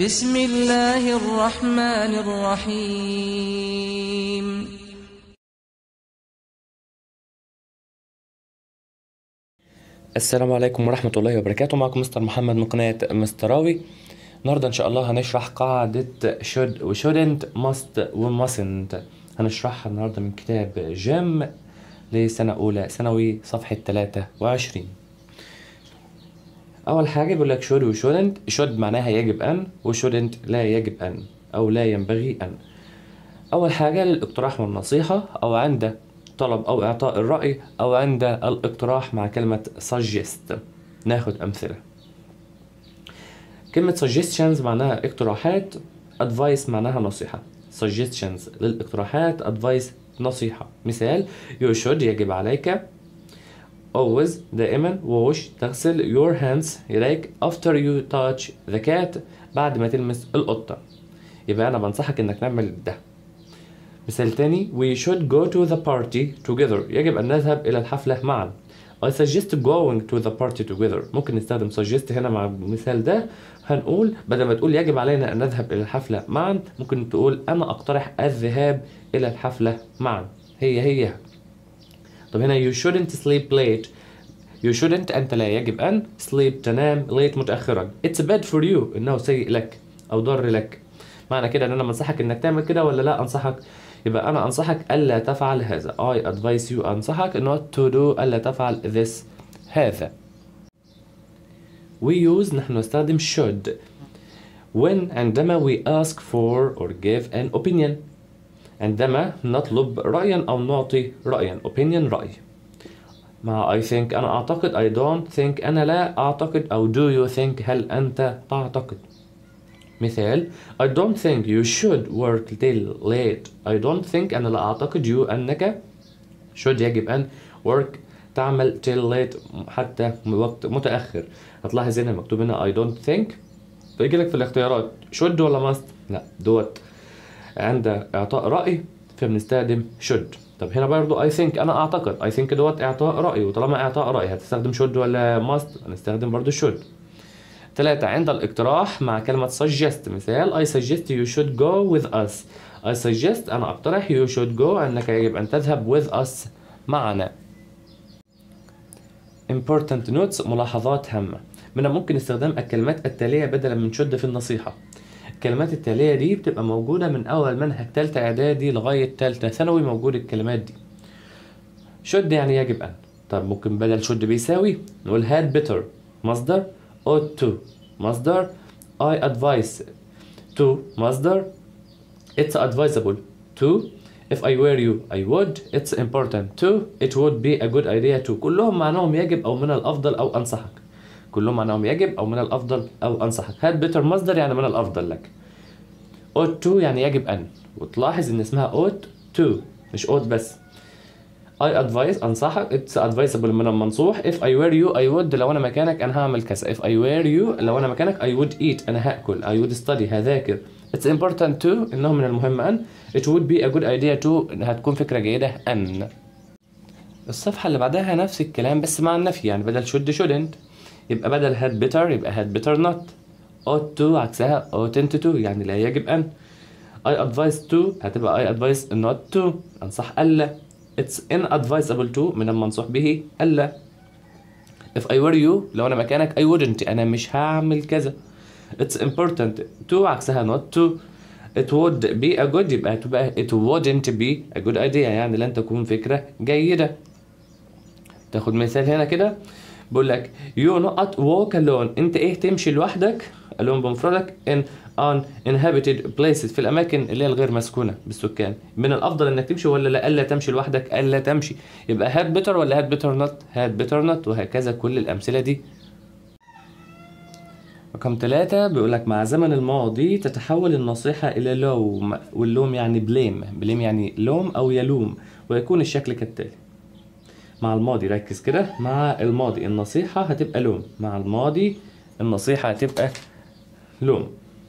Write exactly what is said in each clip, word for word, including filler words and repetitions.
بسم الله الرحمن الرحيم. السلام عليكم ورحمة الله وبركاته. معكم مستر محمد من قناة مستراوي. النهاردة إن شاء الله هنشرح قاعدة should و shouldn't must و mustn't. هنشرحها النهاردة من كتاب جيم لسنة أولى ثانوي صفحة ثلاثة وعشرين. أول حاجة بيقول لك should و shouldn't. should معناها يجب أن، و shouldn't لا يجب أن أو لا ينبغي أن. أول حاجة للاقتراح والنصيحة، أو عند طلب أو إعطاء الرأي، أو عند الاقتراح مع كلمة suggest. ناخد أمثلة. كلمة suggestions معناها اقتراحات، advice معناها نصيحة. suggestions للاقتراحات، advice نصيحة. مثال: you should يجب عليك always دائما wash تغسل your hands يديك after you touch the cat بعد ما تلمس القطة. يبقى أنا بنصحك إنك تعمل ده. مثال تاني: we should go to the party together يجب أن نذهب إلى الحفلة معا. I suggest going to the party together. ممكن نستخدم suggest هنا مع المثال ده. هنقول بدل ما تقول يجب علينا أن نذهب إلى الحفلة معا، ممكن تقول أنا أقترح الذهاب إلى الحفلة معا. هي هي. طب هنا you shouldn't sleep late. you shouldn't أنت لا يجب أن sleep تنام late متأخرا. it's bad for you إنه سيء لك أو ضار لك. معنى كده ان انا بنصحك انك تعمل كده ولا لا انصحك؟ يبقى انا انصحك الا تفعل هذا. I advise you انصحك not to do الا تفعل this هذا. we use نحن نستخدم should when عندما we ask for or give an opinion. عندما نطلب رأيا او نعطي رأيا. opinion رأي. مع I think انا اعتقد، I don't think انا لا اعتقد، او do you think هل انت تعتقد. مثال: I don't think you should work till late. I don't think أنا لا أعتقد you أنك should يجب أن work تعمل till late حتى وقت متأخر. هتلاحظ هنا مكتوب هنا I don't think، فيجي لك في الاختيارات should ولا must؟ لا، دوت عند إعطاء رأي فبنستخدم should. طب هنا برضو I think أنا أعتقد، I think دوت إعطاء رأي، وطالما إعطاء رأي هتستخدم should ولا must؟ هنستخدم برضو should. ثلاثة عند الاقتراح مع كلمة suggest. مثال: I suggest you should go with us. I suggest أنا أقترح you should go أنك يجب أن تذهب with us معنا. important notes ملاحظات هامة. من ممكن استخدام الكلمات التالية بدلا من should في النصيحة. الكلمات التالية دي بتبقى موجودة من أول منهج تالتة إعدادي لغاية تالتة ثانوي، موجود الكلمات دي. should يعني يجب أن. طب ممكن بدل should بيساوي نقول had better مصدر، ought to مصدر، I advise to مصدر، it's advisable to، if I were you I would، it's important to، it would be a good idea to. كلهم معناهم يجب أو من الأفضل أو أنصحك. كلهم معناهم يجب أو من الأفضل أو أنصحك. had better مصدر يعني من الأفضل لك. ought to يعني يجب أن، وتلاحظ إن اسمها ought to مش ought بس. I advise أنصحك، it's advisable من المنصوح. if I were you I would لو أنا مكانك أنا هعمل كذا. if I were you لو أنا مكانك I would eat أنا هأكل. I would study هذاكر. it's important to إنه من المهم أن. it would be a good idea to هتكون فكرة جيدة أن. الصفحة اللي بعدها نفس الكلام بس مع النفي، يعني بدل should shouldn't يبقى بدل had better يبقى had better not. ought to عكسها oughtn't to يعني لا يجب أن. I advise to هتبقى I advise not to أنصح ألا. it's inadvisable to من المنصوح به ألا. if I were you لو أنا مكانك I wouldn't أنا مش هعمل كذا. it's important to عكسها not to. it would be a good يبقى تبقى it wouldn't be a good idea يعني لن تكون فكرة جيدة. تاخد مثال هنا كده بقول لك you not walk alone أنت إيه تمشي لوحدك alone بمفردك in uninhabited places في الأماكن اللي هي الغير مسكونة بالسكان. من الأفضل إنك تمشي ولا لا ألا تمشي لوحدك؟ ألا تمشي. يبقى had better ولا had better not؟ had better not. وهكذا كل الأمثلة دي. رقم ثلاثة بيقول لك مع زمن الماضي تتحول النصيحة إلى لوم، واللوم يعني blame. blame يعني لوم أو يلوم، ويكون الشكل كالتالي. مع الماضي ركز كده، مع الماضي النصيحة هتبقى لوم، مع الماضي النصيحة هتبقى لوم.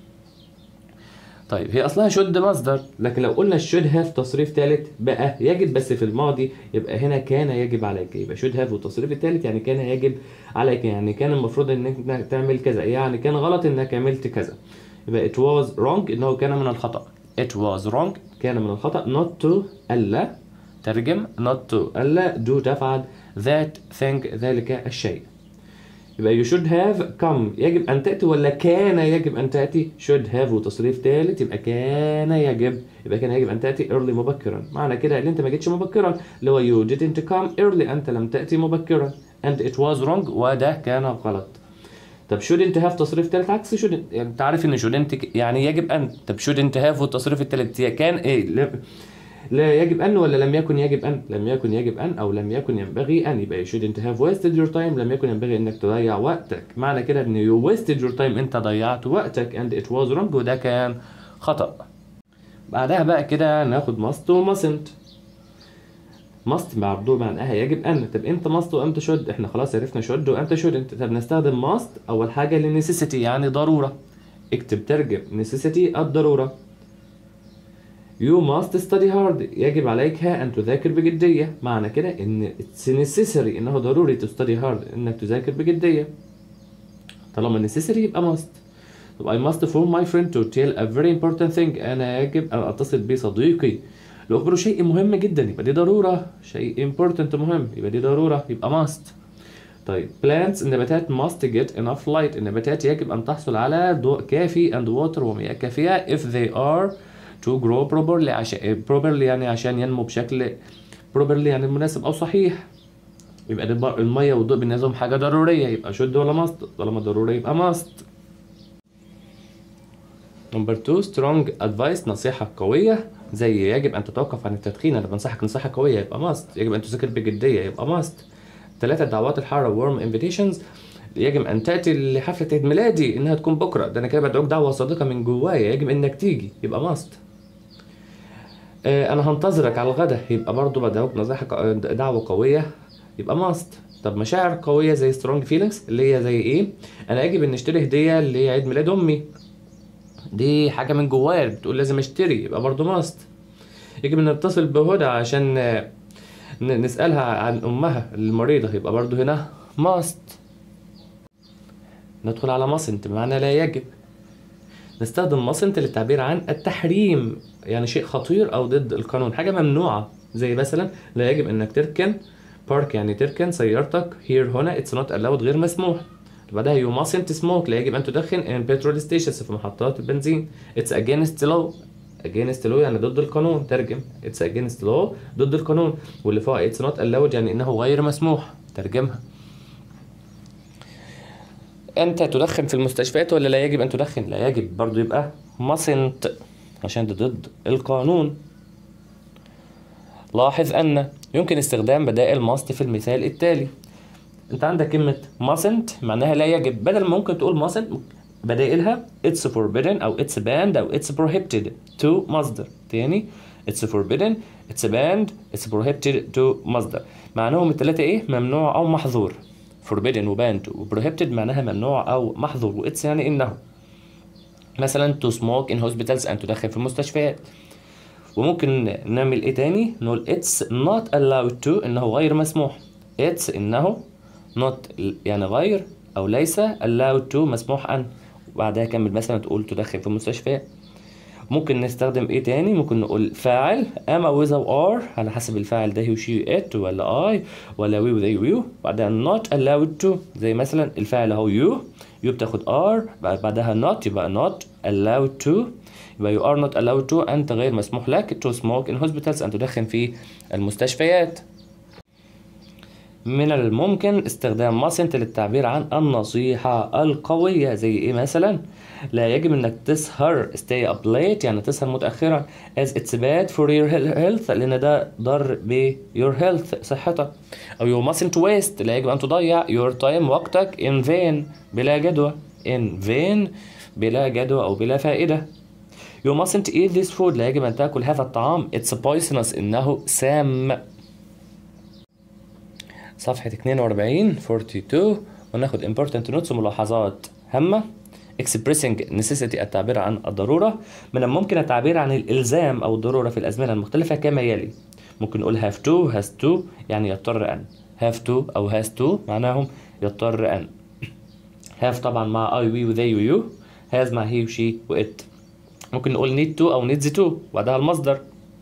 طيب هي اصلها should مصدر، لكن لو قلنا should have تصريف ثالث بقى يجب بس في الماضي، يبقى هنا كان يجب عليك. يبقى should have والتصريف الثالث يعني كان يجب عليك، يعني كان المفروض انك تعمل كذا، يعني كان غلط انك عملت كذا. يبقى it was wrong إنه كان من الخطأ. it was wrong كان من الخطأ. not to ألا ترجم not to ألا do تفعل that thing ذلك الشيء. يبقى you should have come يجب أن تأتي ولا كان يجب أن تأتي؟ should have وتصريف ثالث يبقى كان يجب يبقى كان يجب أن تأتي early مبكرا. معنى كده اللي أنت ما جيتش مبكرا اللي هو you didn't come early أنت لم تأتي مبكرا and it was wrong وده كان غلط. طب shouldn't have تصريف ثالث عكس shouldn't يعني أنت عارف إن shouldn't يعني يجب أن. طب shouldn't have والتصريف الثالث كان إيه؟ لا, لا يجب أن ولا لم يكن يجب أن؟ لم يكن يجب أن أو لم يكن ينبغي أن. يبقى you shouldn't have wasted your time لم يكن ينبغي إنك تضيع وقتك. معنى كده إن you wasted your time أنت ضيعت وقتك and it was wrong وده كان خطأ. بعدها بقى كده ناخد must و mustn't. must برضه معناها يجب أن. طب إمتى must وإمتى should؟ إحنا خلاص عرفنا should وإمتى shouldn't. طب نستخدم must أول حاجة ل necessity يعني ضرورة. اكتب ترجم necessity الضرورة. You must study hard يجب عليك أن تذاكر بجدية. معنى كده إن it's necessary إنه ضروري to study hard إنك تذاكر بجدية. طالما necessary يبقى must. طب I must phone my friend to tell a very important thing أنا يجب أن أتصل بصديقي لأخبره شيء مهم جدا يبقى دي ضرورة. شيء important مهم يبقى دي ضرورة يبقى must. طيب plants النباتات must get enough light النباتات يجب أن تحصل على ضوء كافي and water ومياه كافية if they are to grow properly عشان properly يعني عشان ينمو بشكل properly يعني مناسب أو صحيح. يبقى المية والضوء بالنسبة لهم حاجة ضرورية يبقى should ولا must؟ طالما ضروري يبقى must. نمبر two strong advice نصيحة قوية زي يجب أن تتوقف عن التدخين أنا بنصحك نصيحة قوية يبقى must. يجب أن تذاكر بجدية يبقى must. ثلاثة دعوات الحارة warm invitations يجب أن تأتي لحفلة عيد ميلادي إنها تكون بكرة ده أنا كده بدعوك دعوة صادقة من جوايا يجب إنك تيجي يبقى must. أنا هنتظرك على الغداء يبقى برضو بدعوك نصيحة دعوة قوية يبقى must. طب مشاعر قوية زي strong feelings اللي هي زي إيه؟ أنا يجب أن نشتري هدية لعيد ميلاد أمي دي حاجة من جوايا بتقول لازم أشتري يبقى برضو must. يجب أن نتصل بهدى عشان نسألها عن أمها المريضة يبقى برضو هنا must. ندخل على mustn't بمعنى لا يجب. نستخدم mustn't للتعبير عن التحريم يعني شيء خطير أو ضد القانون حاجة ممنوعة زي مثلا لا يجب أنك تركن park يعني تركن سيارتك here هنا it's not allowed غير مسموح. بعدها you mustn't smoke لا يجب أن تدخن in petrol stations في محطات البنزين it's against law against law يعني ضد القانون ترجم it's against law ضد القانون. واللي فوق it's not allowed يعني إنه غير مسموح ترجمها. أنت تدخن في المستشفيات ولا لا يجب أن تدخن؟ لا يجب برضو يبقى mustn't عشان ده ضد القانون. لاحظ أن يمكن استخدام بدائل must في المثال التالي. أنت عندك كلمة mustn't معناها لا يجب بدل ما ممكن تقول mustn't بدائلها it's forbidden أو it's banned أو it's prohibited to مصدر تاني it's forbidden it's banned it's prohibited to مصدر. معناهم التلاتة إيه؟ ممنوع أو محظور. forbidden و banned و prohibited معناها ممنوع أو محظور و it's يعني إنه. مثلا to smoke in hospitals أن تدخن في المستشفيات. وممكن نعمل إيه تاني؟ نقول it's not allowed to إنه غير مسموح. it's إنه not يعني غير أو ليس allowed to مسموح أن. وبعدها كمل مثلا تقول تدخن في المستشفيات. ممكن نستخدم إيه تاني؟ ممكن نقول فاعل am أو is أو are على حسب الفاعل ده he she it ولا I ولا we و they و you. بعدها not allowed to زي مثلا الفاعل أهو you you بتاخد are بعدها not يبقى not allowed to يبقى you are not allowed to أنت غير مسموح لك to smoke in hospitals أن تدخن في المستشفيات. من الممكن استخدام mustn't للتعبير عن النصيحة القوية زي ايه مثلا؟ لا يجب انك تسهر stay up late يعني تسهر متأخرا as it's bad for your health لان ده ضر ب your health صحتك. او you mustn't waste لا يجب ان تضيع your time وقتك in vain بلا جدوى in vain بلا جدوى او بلا فائدة. you mustn't eat this food لا يجب ان تأكل هذا الطعام it's poisonous انه سام. صفحة اثنين وأربعين اثنين وأربعين وناخد important notes وملاحظات هامة. expressing necessity التعبير عن الضرورة. من الممكن التعبير عن الإلزام أو الضرورة في الأزمنة المختلفة كما يلي. ممكن نقول have to has to يعني يضطر أن. have to أو has to معناهم يضطر أن. have طبعا مع I we و they و you. has مع he و she و it. ممكن نقول need to أو needs to وبعدها المصدر.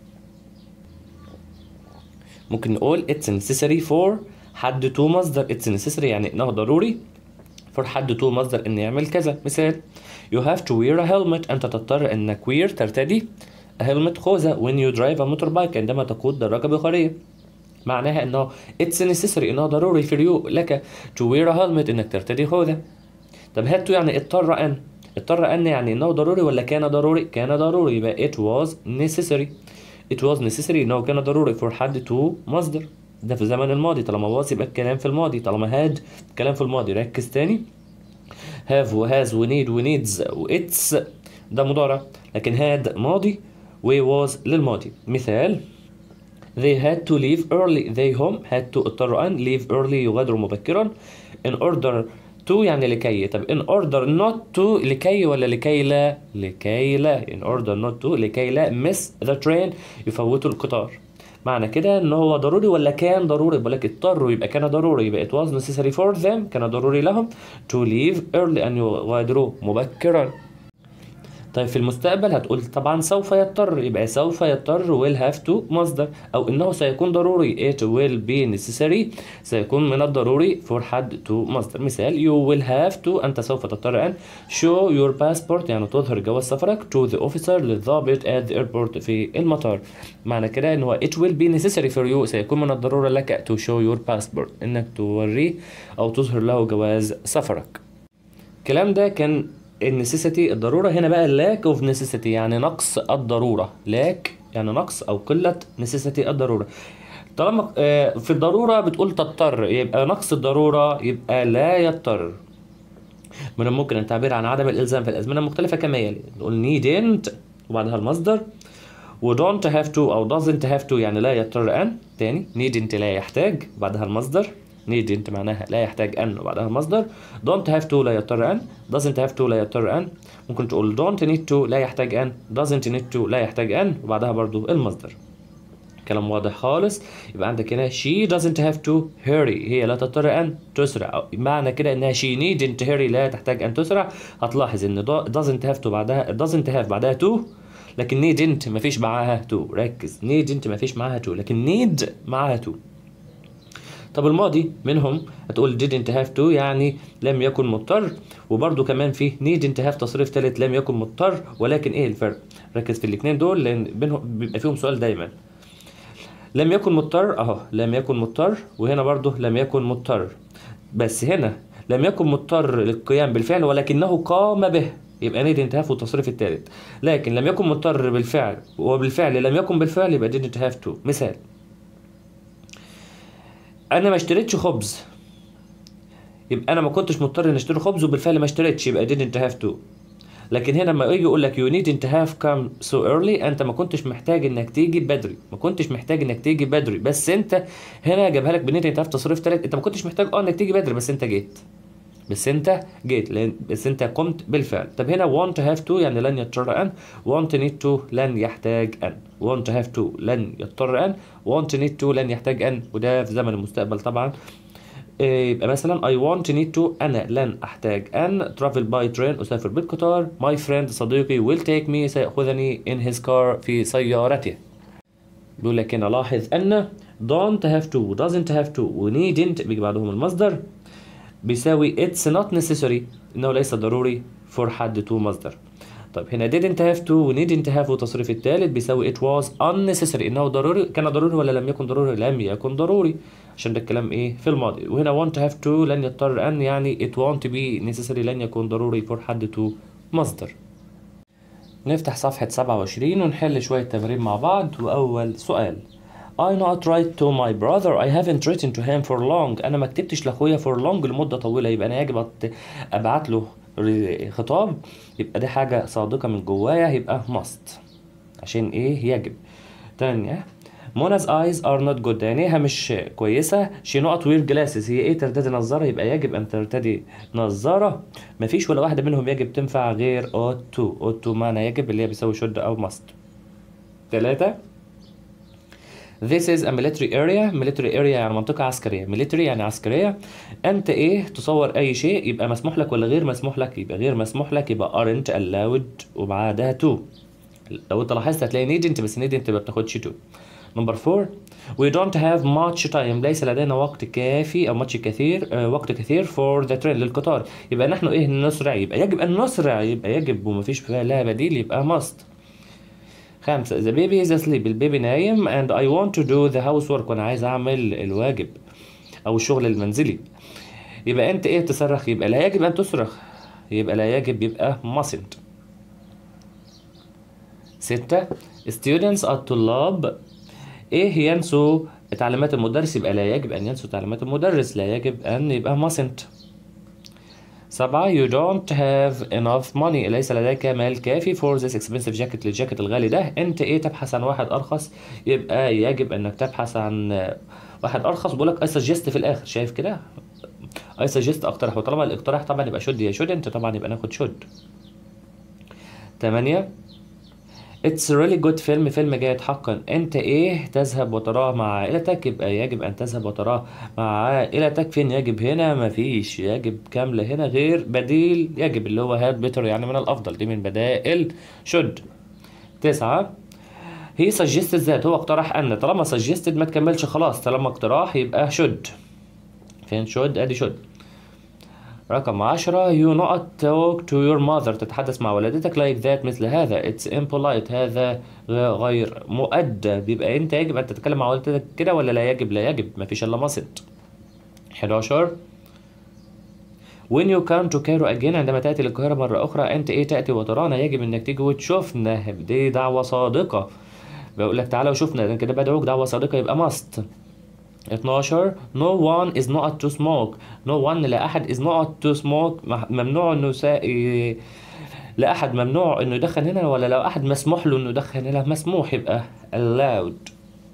ممكن نقول it's necessary for حد to مصدر. it's necessary يعني إنه ضروري for حد to مصدر إن يعمل كذا. مثال you have to wear a helmet. أنت تضطر إنك wear ترتدي a helmet خوذة when you drive a motorbike عندما تقود دراجة بخارية. معناها إنه it's necessary إنه ضروري for you لك to wear a helmet إنك ترتدي خوذة. طب had to يعني اضطر أن. اضطر أن يعني إنه ضروري ولا كان ضروري؟ كان ضروري يبقى it was necessary. it was necessary إنه كان ضروري for حد to مصدر. ده في الزمن الماضي. طالما was يبقى الكلام في الماضي. طالما had الكلام في الماضي. ركز تاني. have و has و need و needs و it's ده مضارع. لكن had ماضي و was للماضي. مثال they had to leave early. they هم had to اضطروا أن leave early يغادروا مبكرا. in order to يعني لكي. طب in order not to لكي ولا لكي لا؟ لكي لا. in order not to لكي لا miss the train يفوتوا القطار. معنى كده ان هو ضروري ولا كان ضروري؟ بقول لك اضطروا يبقى كان ضروري يبقى it was necessary for them كان ضروري لهم to leave early ان يغادروا مبكرا. طيب في المستقبل هتقول طبعا سوف يضطر يبقى سوف يضطر will have to مصدر أو إنه سيكون ضروري it will be necessary سيكون من الضروري for حد to مصدر. مثال you will have to أنت سوف تضطر أن show your passport يعني تظهر جواز سفرك to the officer للضابط at the airport في المطار. معنى كده إن هو it will be necessary for you سيكون من الضرورة لك to show your passport إنك توريه أو تظهر له جواز سفرك. الكلام ده كان النسيسيتي الضرورة. هنا بقى lack of necessity يعني نقص الضرورة. lack يعني نقص أو قلة necessity الضرورة. طالما في الضرورة بتقول تضطر يبقى نقص الضرورة يبقى لا يضطر. من الممكن التعبير عن عدم الإلزام في الأزمنة المختلفة كما يلي. نقول needn't وبعدها المصدر و don't have to أو doesn't have to يعني لا يضطر أن. تاني needn't لا يحتاج وبعدها المصدر. needn't معناها لا يحتاج أن وبعدها المصدر. don't have to لا يضطر أن. doesn't have to لا يضطر أن. ممكن تقول don't need to لا يحتاج أن. doesn't need to لا يحتاج أن وبعدها برضو المصدر. كلام واضح خالص. يبقى عندك هنا she doesn't have to hurry هي لا تضطر أن تسرع. معنى كده إنها she needn't hurry لا تحتاج أن تسرع. هتلاحظ إن doesn't have to بعدها doesn't have بعدها to لكن needn't مفيش معاها to. ركز needn't مفيش معاها to لكن need معاها to. طب الماضي منهم هتقول didn't have to يعني لم يكن مضطر وبرضو كمان فيه needn't have تصريف ثالث لم يكن مضطر. ولكن ايه الفرق؟ ركز في الاثنين دول لان بينهم بيبقى فيهم سؤال دايما. لم يكن مضطر اهو لم يكن مضطر وهنا برضو لم يكن مضطر بس هنا لم يكن مضطر للقيام بالفعل ولكنه قام به يبقى didn't have والتصريف الثالث. لكن لم يكن مضطر بالفعل وبالفعل لم يكن بالفعل يبقى didn't have to. مثال انا ما اشتريتش خبز يبقى انا ما كنتش مضطر ان اشتري خبز وبالفعل ما اشتريتش يبقى didn't have to. لكن هنا لما يجي يقول لك you needn't have come so early انت ما كنتش محتاج انك تيجي بدري ما كنتش محتاج انك تيجي بدري بس انت هنا جابها لك ب needn't have تصريف ثالث. انت ما كنتش محتاج اه انك تيجي بدري بس انت جيت بس انت جيت لان بس انت قمت بالفعل. طب هنا want to have to يعني لن يضطر ان. want need to لن يحتاج ان. want to have to لن يضطر ان. want need to لن يحتاج ان وده في زمن المستقبل طبعا. يبقى مثلا I want need to أنا لن أحتاج أن travel by train أسافر بالقطار. my friend صديقي will take me سيأخذني in his car في سيارته. بيقول لك هنا لاحظ أن don't have to doesn't have to و needn't بيجي بعدهم المصدر بيساوي it's not necessary إنه ليس ضروري for حد to مصدر. طيب هنا didn't have to و needn't have والتصريف الثالث بيساوي it was unnecessary إنه ضروري. كان ضروري ولا لم يكن ضروري؟ لم يكن ضروري عشان ده الكلام إيه في الماضي. وهنا want to have to لن يضطر أن يعني it won't be necessary لن يكون ضروري for حد to مصدر. نفتح صفحة سبعة وعشرين ونحل شوية تمارين مع بعض. وأول سؤال I not write to my brother I haven't written to him for long. أنا ما كتبتش لأخويا for long لمدة طويلة يبقى أنا يجب أبعت له خطاب يبقى دي حاجة صادقة من جوايا يبقى must عشان إيه يجب. تانية Mona's eyes are not good عينيها مش كويسة. she not wear glasses هي إيه ترتدي نظارة يبقى يجب أن ترتدي نظارة. مفيش ولا واحدة منهم يجب تنفع غير ought to. ought to معنى يجب اللي هي بيساوي should أو must. تلاتة This is a military area. military area يعني منطقة عسكرية. military يعني عسكرية. أنت إيه تصور أي شيء يبقى مسموح لك ولا غير مسموح لك؟ يبقى غير مسموح لك، يبقى aren't allowed وبعدها to. لو أنت لاحظت هتلاقي needn't، بس needn't ما بتاخدش to. نمبر four we don't have much time. ليس لدينا وقت كافي أو much كثير آه وقت كثير for the train للقطار. يبقى نحن إيه نسرع، يبقى يجب أن نسرع، يبقى يجب ومفيش فيها لها بديل، يبقى must. خمسة the baby is asleep. البيبي نايم and I want to do the housework. وأنا عايز أعمل الواجب أو الشغل المنزلي. يبقى أنت إيه تصرخ، يبقى لا يجب أن تصرخ، يبقى لا يجب يبقى mustn't. ستة students الطلاب إيه ينسوا تعليمات المدرس. يبقى لا يجب أن ينسوا تعليمات المدرس، لا يجب أن يبقى mustn't. سبعة you don't have enough money. ليس لديك مال كافي for this expensive jacket للجاكيت الغالي ده. انت ايه تبحث عن واحد ارخص، يبقى يجب انك تبحث عن واحد ارخص. بقول لك I suggest في الاخر، شايف كده I suggest اقترح، وطالما الاقتراح طبعا يبقى should يا shouldn't، طبعا يبقى ناخد should. ثمانية It's really good فيلم فيلم جيد حقا. انت ايه تذهب وتراه مع عائلتك. يبقى يجب ان تذهب وتراه مع عائلتك. فين يجب هنا؟ مفيش يجب كاملة هنا غير بديل يجب اللي هو had better يعني من الافضل، دي من بدائل should. تسعة he suggested that. هو اقترح ان. طالما suggested ما تكملش خلاص، طالما اقتراح يبقى should. فين should؟ ادي should. رقم عشرة you not talk to your mother. تتحدث مع والدتك like that مثل هذا. it's impolite. هذا غير مؤدب. يبقى انت يجب ان تتكلم مع والدتك كده ولا لا يجب؟ لا يجب، مفيش الا mustn't. حداشر when you come to Cairo again. عندما تأتي للقاهرة مرة أخرى. أنت إيه تأتي وترانا، يجب إنك تيجي وتشوفنا. دي دعوة صادقة، بقول لك تعالى وشوفنا، ده كده بدعوك دعوة صادقة يبقى must. اتناشر no one is not to smoke. no one لا أحد is not to smoke ممنوع إنه سا... لا أحد ممنوع إنه يدخن هنا، ولا لو أحد مسموح له إنه يدخن هنا مسموح، يبقى allowed.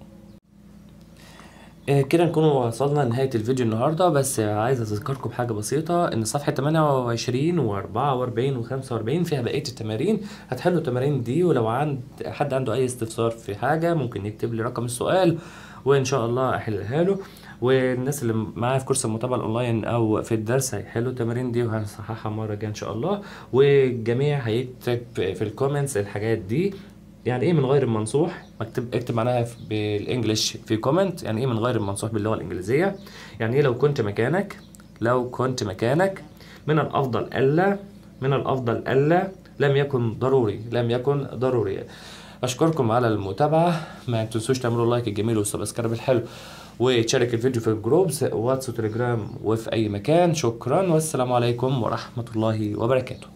كده نكون وصلنا لنهاية الفيديو النهاردة. بس عايز أذكركم بحاجة بسيطة، إن صفحة تمانية وعشرين وأربعة وأربعين وخمسة وأربعين فيها بقية التمارين. هتحلوا التمارين دي، ولو عند حد عنده أي استفسار في حاجة ممكن يكتب لي رقم السؤال وإن شاء الله أحلها له. والناس اللي معايا في كورس المتابعة الأونلاين أو في الدرس هيحلوا التمارين دي وهنصححها مرة جاية إن شاء الله. والجميع هيكتب في الكومنتس الحاجات دي. يعني ايه من غير المنصوح؟ اكتب اكتب معناها بالانجلش في كومنت. يعني ايه من غير المنصوح باللغه الانجليزيه؟ يعني ايه لو كنت مكانك، لو كنت مكانك من الافضل الا، من الافضل الا، لم يكن ضروري، لم يكن ضروري. اشكركم على المتابعه. ما تنسوش تعملوا لايك الجميل والسبسكرايب الحلو، وتشارك الفيديو في الجروبز واتس وتليجرام وفي اي مكان. شكرا والسلام عليكم ورحمه الله وبركاته.